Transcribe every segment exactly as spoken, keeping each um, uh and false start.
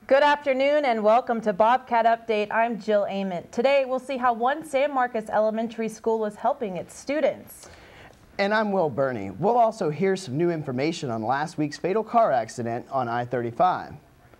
Good afternoon and welcome to Bobcat Update. I'm Jill Ament. Today we'll see how one San Marcos elementary school is helping its students. And I'm Will Burney. We'll also hear some new information on last week's fatal car accident on I thirty-five.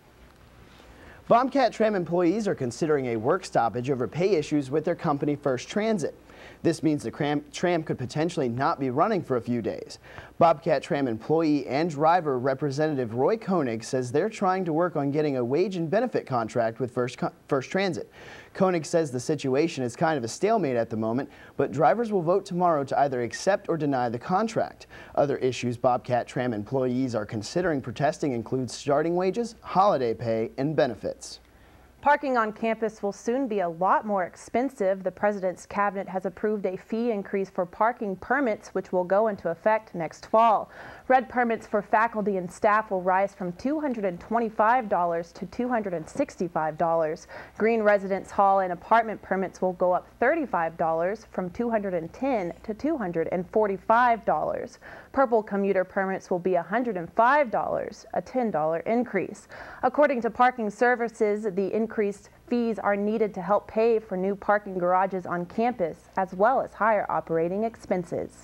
Bobcat tram employees are considering a work stoppage over pay issues with their company First Transit. This means the tram could potentially not be running for a few days. Bobcat tram employee and driver representative Roy Koenig says they're trying to work on getting a wage and benefit contract with First, First Transit. Koenig says the situation is kind of a stalemate at the moment, but drivers will vote tomorrow to either accept or deny the contract. Other issues Bobcat tram employees are considering protesting include starting wages, holiday pay, and benefits. Parking on campus will soon be a lot more expensive. The President's cabinet has approved a fee increase for parking permits, which will go into effect next fall. Red permits for faculty and staff will rise from two hundred twenty-five dollars to two hundred sixty-five dollars. Green residence hall and apartment permits will go up thirty-five dollars from two hundred ten dollars to two hundred forty-five dollars. Purple commuter permits will be one hundred five dollars, a ten dollar increase. According to Parking Services, the increased fees are needed to help pay for new parking garages on campus, as well as higher operating expenses.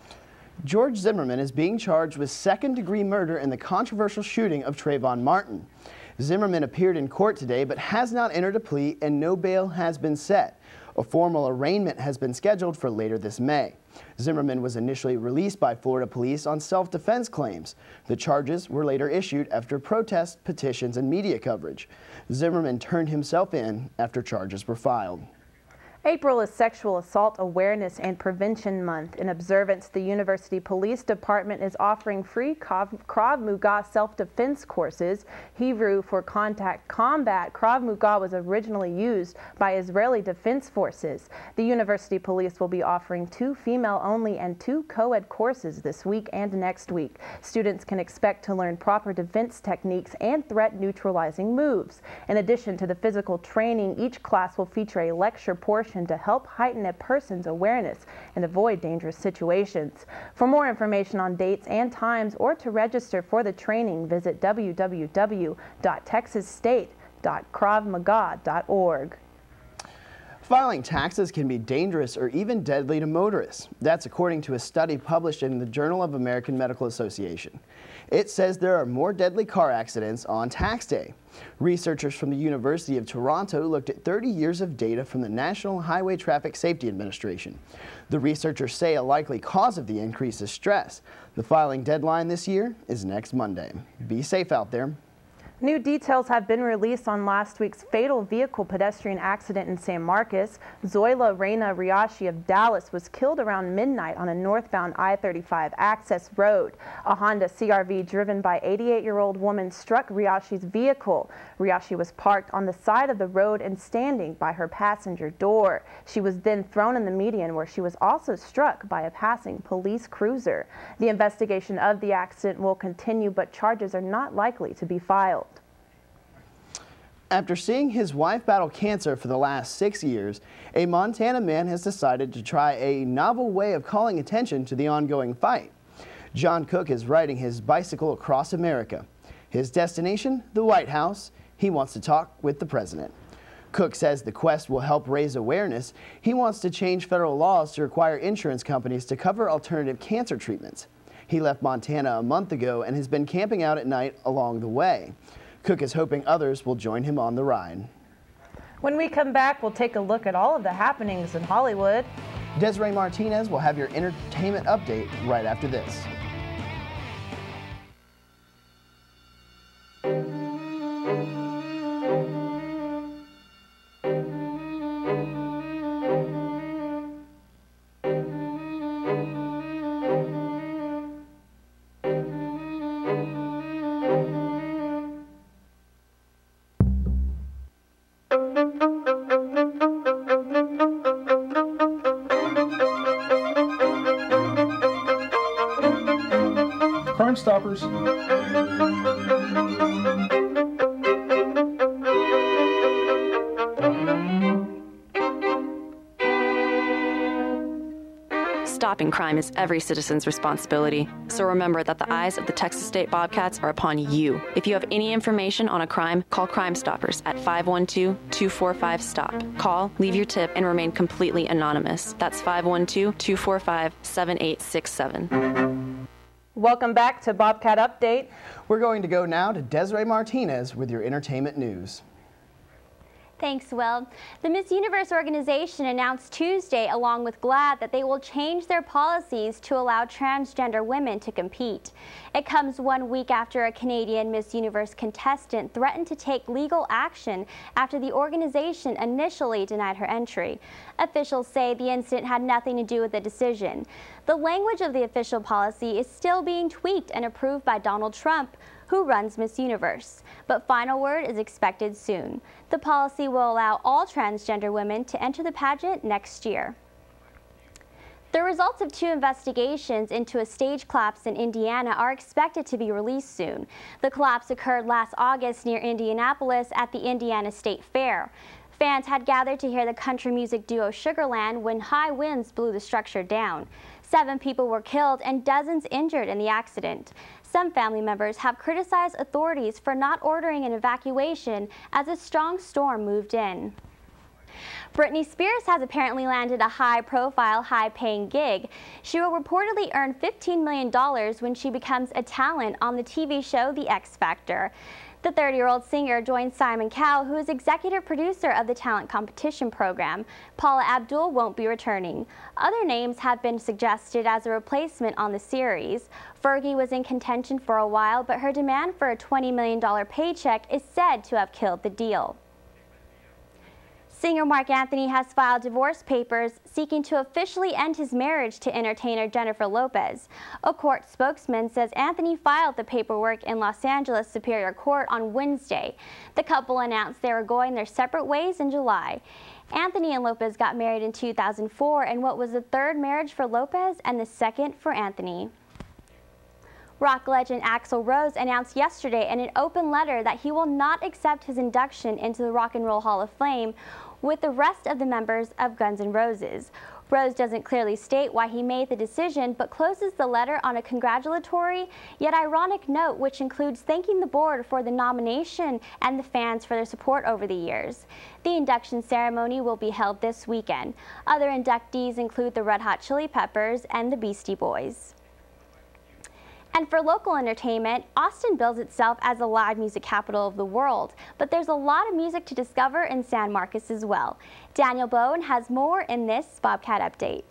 George Zimmerman is being charged with second-degree murder in the controversial shooting of Trayvon Martin. Zimmerman appeared in court today but has not entered a plea and no bail has been set. A formal arraignment has been scheduled for later this May. Zimmerman was initially released by Florida police on self-defense claims. The charges were later issued after protests, petitions, and media coverage. Zimmerman turned himself in after charges were filed. April is Sexual Assault Awareness and Prevention Month. In observance, the University Police Department is offering free Krav Maga self-defense courses. Hebrew for contact combat, Krav Maga was originally used by Israeli Defense Forces. The University Police will be offering two female-only and two co-ed courses this week and next week. Students can expect to learn proper defense techniques and threat-neutralizing moves. In addition to the physical training, each class will feature a lecture portion to help heighten a person's awareness and avoid dangerous situations. For more information on dates and times or to register for the training, visit w w w dot texas state dot krav maga dot org. Filing taxes can be dangerous or even deadly to motorists. That's according to a study published in the Journal of American Medical Association. It says there are more deadly car accidents on tax day. Researchers from the University of Toronto looked at thirty years of data from the National Highway Traffic Safety Administration. The researchers say a likely cause of the increase is stress. The filing deadline this year is next Monday. Be safe out there. New details have been released on last week's fatal vehicle pedestrian accident in San Marcos. Zoila Reina Riashi of Dallas was killed around midnight on a northbound I thirty-five access road. A Honda C R V driven by eighty-eight-year-old woman struck Riashi's vehicle. Riashi was parked on the side of the road and standing by her passenger door. She was then thrown in the median, where she was also struck by a passing police cruiser. The investigation of the accident will continue, but charges are not likely to be filed. After seeing his wife battle cancer for the last six years, a Montana man has decided to try a novel way of calling attention to the ongoing fight. John Cook is riding his bicycle across America. His destination, the White House. He wants to talk with the president. Cook says the quest will help raise awareness. He wants to change federal laws to require insurance companies to cover alternative cancer treatments. He left Montana a month ago and has been camping out at night along the way. Cook is hoping others will join him on the ride. When we come back, we'll take a look at all of the happenings in Hollywood. Desiree Martinez will have your entertainment update right after this. Crime Stoppers. Stopping crime is every citizen's responsibility, so remember that the eyes of the Texas State Bobcats are upon you. If you have any information on a crime, call Crime Stoppers at five one two, two four five, STOP. Call, leave your tip, and remain completely anonymous. That's five one two, two four five, seven eight six seven. Welcome back to Bobcat Update. We're going to go now to Desiree Martinez with your entertainment news. Thanks, Will. The Miss Universe organization announced Tuesday, along with GLAAD, that they will change their policies to allow transgender women to compete. It comes one week after a Canadian Miss Universe contestant threatened to take legal action after the organization initially denied her entry. Officials say the incident had nothing to do with the decision. The language of the official policy is still being tweaked and approved by Donald Trump, who runs Miss Universe, but final word is expected soon. The policy will allow all transgender women to enter the pageant next year. The results of two investigations into a stage collapse in Indiana are expected to be released soon. The collapse occurred last August near Indianapolis at the Indiana State Fair. Fans had gathered to hear the country music duo Sugarland when high winds blew the structure down. Seven people were killed and dozens injured in the accident. Some family members have criticized authorities for not ordering an evacuation as a strong storm moved in. Britney Spears has apparently landed a high-profile, high-paying gig. She will reportedly earn fifteen million dollars when she becomes a talent on the T V show The X Factor. The thirty-year-old singer joins Simon Cowell, who is executive producer of the talent competition program. Paula Abdul won't be returning. Other names have been suggested as a replacement on the series. Fergie was in contention for a while, but her demand for a twenty million dollar paycheck is said to have killed the deal. Singer Mark Anthony has filed divorce papers seeking to officially end his marriage to entertainer Jennifer Lopez. A court spokesman says Anthony filed the paperwork in Los Angeles Superior Court on Wednesday. The couple announced they were going their separate ways in July. Anthony and Lopez got married in two thousand four in what was the third marriage for Lopez and the second for Anthony. Rock legend Axl Rose announced yesterday in an open letter that he will not accept his induction into the Rock and Roll Hall of Fame with the rest of the members of Guns N' Roses. Rose doesn't clearly state why he made the decision, but closes the letter on a congratulatory yet ironic note, which includes thanking the board for the nomination and the fans for their support over the years. The induction ceremony will be held this weekend. Other inductees include the Red Hot Chili Peppers and the Beastie Boys. And for local entertainment, Austin bills itself as the live music capital of the world, but there's a lot of music to discover in San Marcos as well. Daniel Bowen has more in this Bobcat Update.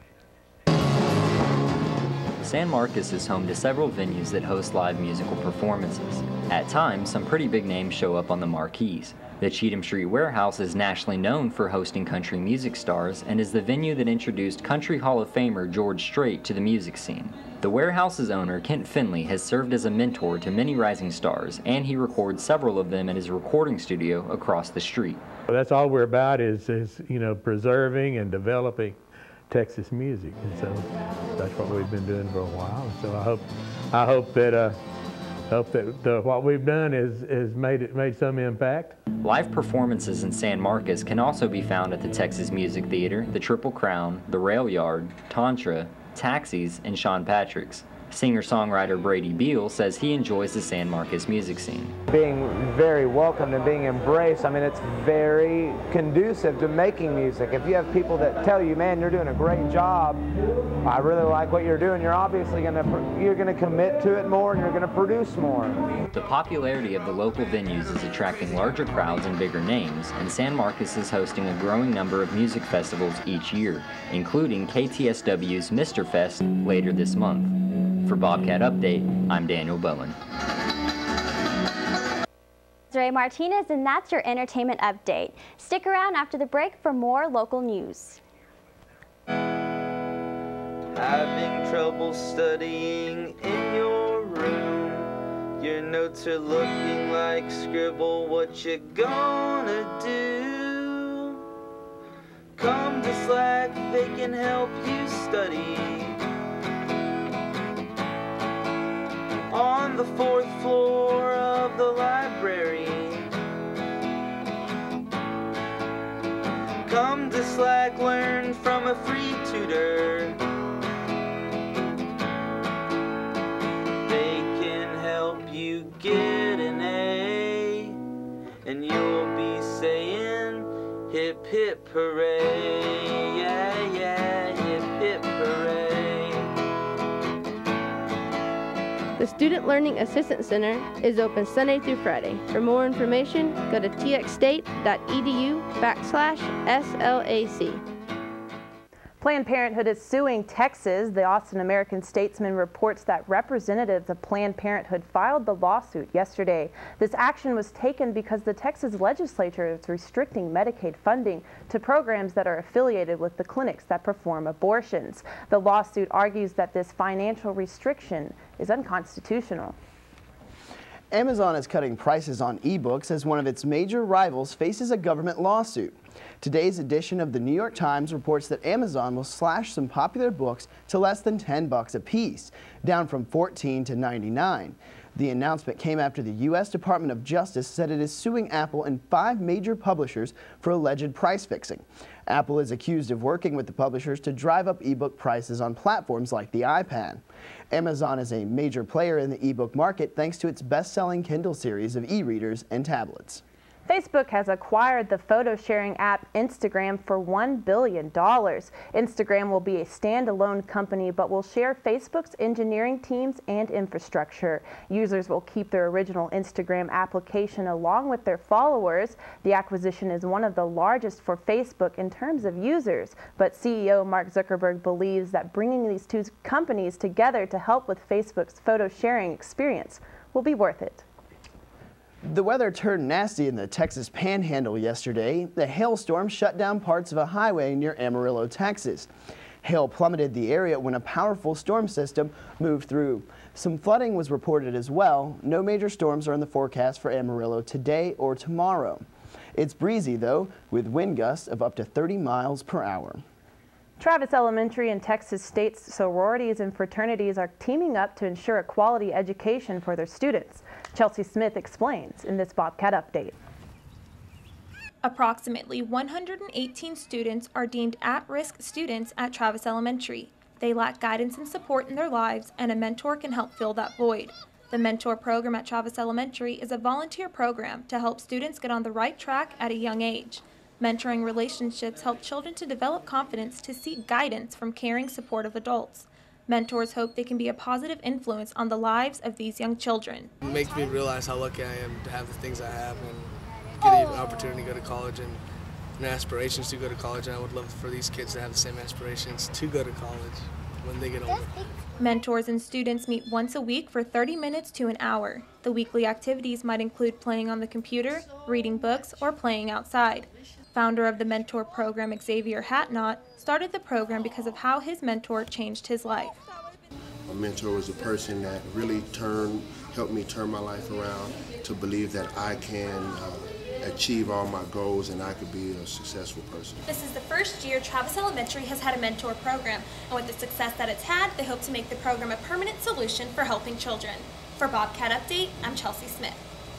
San Marcos is home to several venues that host live musical performances. At times, some pretty big names show up on the marquees. The Cheatham Street Warehouse is nationally known for hosting country music stars and is the venue that introduced Country Hall of Famer George Strait to the music scene. The Warehouse's owner, Kent Finley, has served as a mentor to many rising stars, and he records several of them at his recording studio across the street. That's all we're about is, is you know, preserving and developing Texas music, and so that's what we've been doing for a while. So I hope, I hope that, uh, hope that the, what we've done is, is made it made some impact. Live performances in San Marcos can also be found at the Texas Music Theater, the Triple Crown, the Rail Yard, Tantra, Taxis, and Sean Patrick's. Singer-songwriter Brady Beal says he enjoys the San Marcos music scene. Being very welcomed and being embraced, I mean, it's very conducive to making music. If you have people that tell you, man, you're doing a great job, I really like what you're doing, you're obviously going to you're going to commit to it more and you're going to produce more. The popularity of the local venues is attracting larger crowds and bigger names, and San Marcos is hosting a growing number of music festivals each year, including K T S W's Mister Fest later this month. For Bobcat Update, I'm Daniel Bowen. Desiree Martinez, and that's your entertainment update. Stick around after the break for more local news. Having trouble studying in your room. Your notes are looking like scribble. What you gonna do? Come to Slack, they can help you study. On the fourth floor of the library. Come to Slack, learn from a free tutor. and you'll be saying, hip hip hooray, yeah, yeah, hip hip hooray. The Student Learning Assistance Center is open Sunday through Friday. For more information, go to t x state dot e d u backslash S L A C. Planned Parenthood is suing Texas. The Austin American-Statesman reports that representatives of Planned Parenthood filed the lawsuit yesterday. This action was taken because the Texas legislature is restricting Medicaid funding to programs that are affiliated with the clinics that perform abortions. The lawsuit argues that this financial restriction is unconstitutional. Amazon is cutting prices on ebooks as one of its major rivals faces a government lawsuit. Today's edition of the New York Times reports that Amazon will slash some popular books to less than ten bucks a piece, down from fourteen to ninety-nine. The announcement came after the U S Department of Justice said it is suing Apple and five major publishers for alleged price fixing. Apple is accused of working with the publishers to drive up ebook prices on platforms like the iPad. Amazon is a major player in the ebook market thanks to its best-selling Kindle series of e-readers and tablets. Facebook has acquired the photo-sharing app Instagram for one billion dollars. Instagram will be a standalone company but will share Facebook's engineering teams and infrastructure. Users will keep their original Instagram application along with their followers. The acquisition is one of the largest for Facebook in terms of users, but C E O Mark Zuckerberg believes that bringing these two companies together to help with Facebook's photo-sharing experience will be worth it. The weather turned nasty in the Texas Panhandle yesterday. The hailstorm shut down parts of a highway near Amarillo, Texas. Hail plummeted the area when a powerful storm system moved through. Some flooding was reported as well. No major storms are in the forecast for Amarillo today or tomorrow. It's breezy, though, with wind gusts of up to thirty miles per hour. Travis Elementary and Texas State's sororities and fraternities are teaming up to ensure a quality education for their students. Chelsea Smith explains in this Bobcat update. Approximately one hundred eighteen students are deemed at-risk students at Travis Elementary. They lack guidance and support in their lives, and a mentor can help fill that void. The mentor program at Travis Elementary is a volunteer program to help students get on the right track at a young age. Mentoring relationships help children to develop confidence to seek guidance from caring, supportive adults. Mentors hope they can be a positive influence on the lives of these young children. It makes me realize how lucky I am to have the things I have and get an opportunity to go to college and, and aspirations to go to college. And I would love for these kids to have the same aspirations to go to college when they get older. Mentors and students meet once a week for thirty minutes to an hour. The weekly activities might include playing on the computer, reading books, or playing outside. Founder of the mentor program, Xavier Hatnot, started the program because of how his mentor changed his life. A mentor was a person that really turned, helped me turn my life around to believe that I can uh, achieve all my goals and I could be a successful person. This is the first year Travis Elementary has had a mentor program, and with the success that it's had, they hope to make the program a permanent solution for helping children. For Bobcat Update, I'm Chelsea Smith.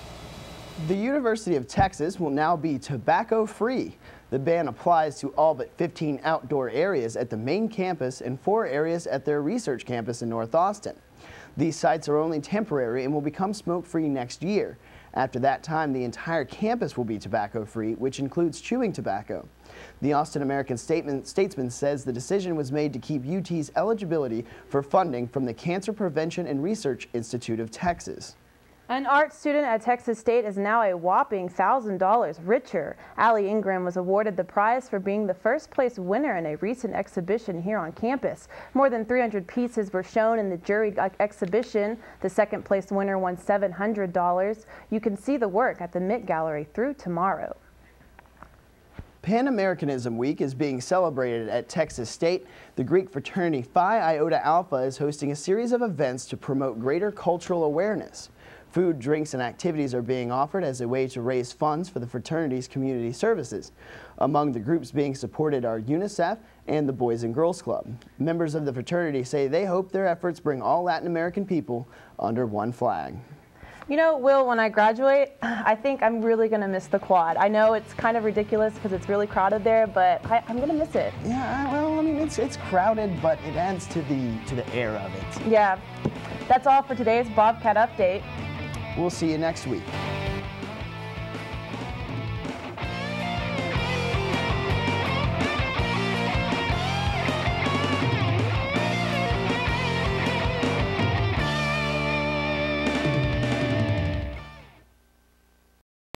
The University of Texas will now be tobacco-free. The ban applies to all but fifteen outdoor areas at the main campus and four areas at their research campus in North Austin. These sites are only temporary and will become smoke-free next year. After that time, the entire campus will be tobacco-free, which includes chewing tobacco. The Austin American-Statesman says the decision was made to keep U T's eligibility for funding from the Cancer Prevention and Research Institute of Texas. An art student at Texas State is now a whopping one thousand dollars richer. Allie Ingram was awarded the prize for being the first place winner in a recent exhibition here on campus. More than three hundred pieces were shown in the jury exhibition. The second place winner won seven hundred dollars. You can see the work at the Met Gallery through tomorrow. Pan-Americanism Week is being celebrated at Texas State. The Greek fraternity Phi Iota Alpha is hosting a series of events to promote greater cultural awareness. Food, drinks, and activities are being offered as a way to raise funds for the fraternity's community services. Among the groups being supported are UNICEF and the Boys and Girls Club. Members of the fraternity say they hope their efforts bring all Latin American people under one flag. You know, Will, when I graduate, I think I'm really going to miss the quad. I know it's kind of ridiculous because it's really crowded there, but I, I'm going to miss it. Yeah, well, I mean, it's, it's crowded, but it adds to the, to the air of it. Yeah. That's all for today's Bobcat Update. We'll see you next week.